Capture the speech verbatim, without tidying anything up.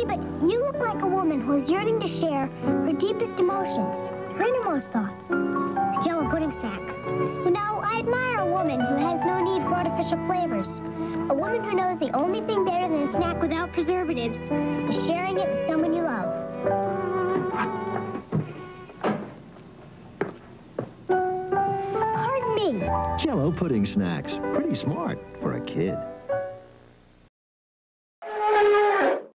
sorry, but you look like a woman who is yearning to share her deepest emotions, her innermost thoughts. The Jello Pudding Snack. You know, I admire a woman who has no need for artificial flavors. A woman who knows the only thing better than a snack without preservatives is sharing it with someone you love. Pardon me. Jello Pudding Snacks. Pretty smart for a kid.